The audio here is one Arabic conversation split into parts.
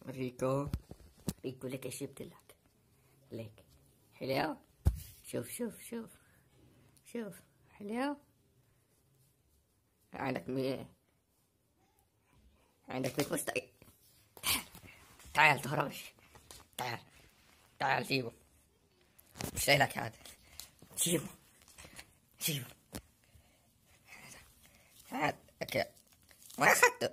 ريكو. ريكو لك ايش جبت لك؟ لك حلو. شوف شوف شوف شوف حلو. عندك عندك 100 مستقيم. تعال تعال تهربش. تعال تعال جيبه. مش لك هذا. جيبه جيبه. هذا اوكي ما اخذته.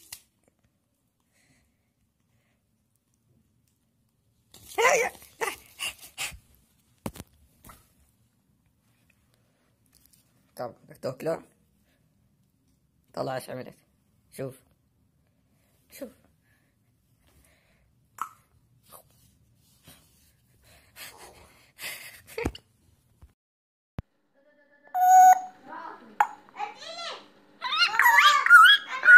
طب بدك تاكله؟ طلع ايش عملت. شوف شوف.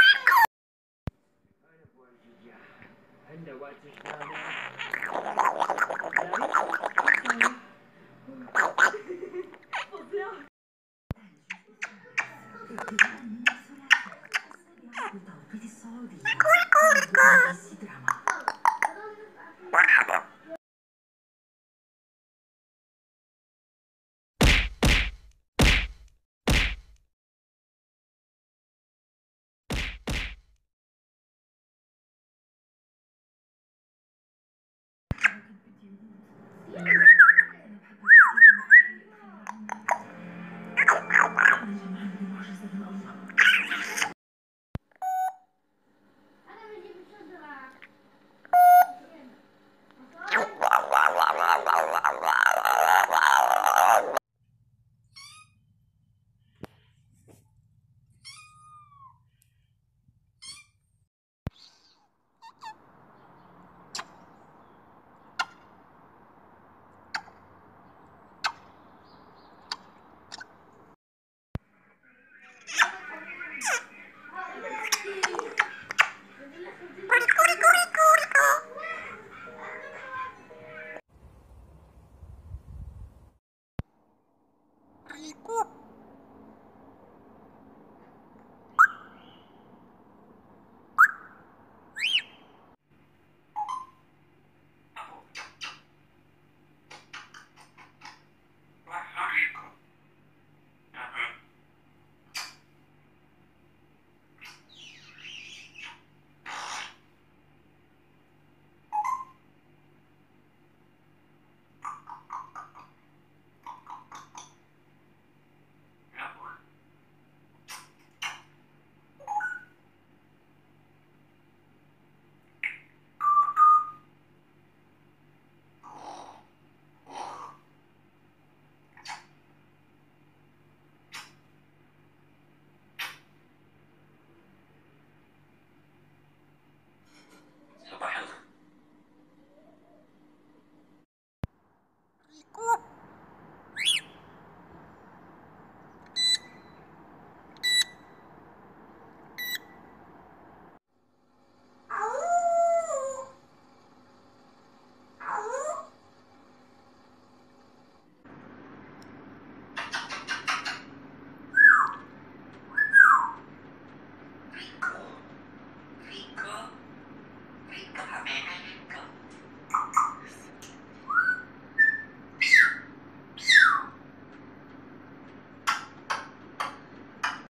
هلا وقت